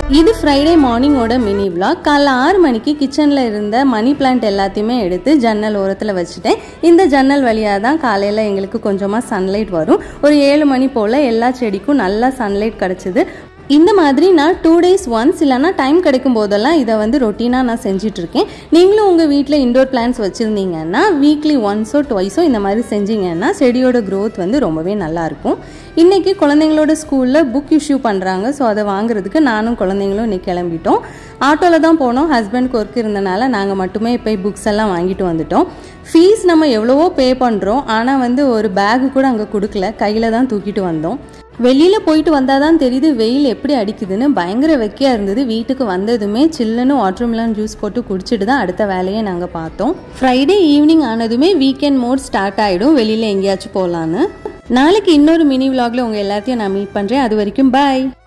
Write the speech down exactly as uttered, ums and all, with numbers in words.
இது Friday மார்னிங்கோட mini vlog. காலைல ஆறு மணிக்கு கிச்சனில் இருந்த மணி பிளான்ட் எல்லாத்தையுமே எடுத்து ஜன்னல் ஓரத்தில் வச்சுட்டேன். இந்த ஜன்னல் வழியாக தான் காலையில் எங்களுக்கு கொஞ்சமாக சன்லைட் வரும். ஒரு ஏழு மணி போல் எல்லா செடிக்கும் நல்லா சன்லைட் கிடச்சிது. இந்த மாதிரி நான் டூ டேஸ் ஒன்ஸ் இல்லைனா டைம் கிடைக்கும் போதெல்லாம் இதை வந்து ரொட்டீனாக நான் செஞ்சிட்ருக்கேன். நீங்களும் உங்கள் வீட்டில் இண்டோர் பிளான்ஸ் வச்சுருந்தீங்கன்னா வீக்லி ஒன்ஸோ டுவைஸோ இந்த மாதிரி செஞ்சிங்கன்னா செடியோட க்ரோத் வந்து ரொம்பவே நல்லாயிருக்கும். இன்றைக்கி குழந்தைங்களோட ஸ்கூலில் புக் இஷ்யூ பண்ணுறாங்க. ஸோ அதை வாங்குறதுக்கு நானும் குழந்தைங்களும் இன்றைக்கி கிளம்பிட்டோம். ஆட்டோவில் தான் போனோம். ஹஸ்பண்ட்க்கு ஒர்க் இருந்தனால நாங்கள் மட்டுமே போய் புக்ஸ் எல்லாம் வாங்கிட்டு வந்துட்டோம். ஃபீஸ் நம்ம எவ்வளவோ பே பண்ணுறோம், ஆனால் வந்து ஒரு பேகு கூட அங்கே கொடுக்கல, கையில் தான் தூக்கிட்டு வந்தோம். வெளியில் போயிட்டு வந்தால் தான் தெரியுது வெயில் எப்படி அடிக்குதுன்னு. பயங்கர வெக்கையாக இருந்தது. வீட்டுக்கு வந்ததுமே சில்லுன்னு வாட்டர்மெலன் ஜூஸ் போட்டு குடிச்சிட்டு தான் அடுத்த வேலையை நாங்கள் பார்த்தோம். ஃப்ரைடே ஈவினிங் ஆனதுமே வீக்கெண்ட் மோட் ஸ்டார்ட் ஆகிடும், வெளியில் எங்கேயாச்சும் போகலான்னு. நாளைக்கு இன்னொரு மினி விலாகில் உங்கள் எல்லாத்தையும் நான் மீட் பண்ணுறேன். அது வரைக்கும் பாய்.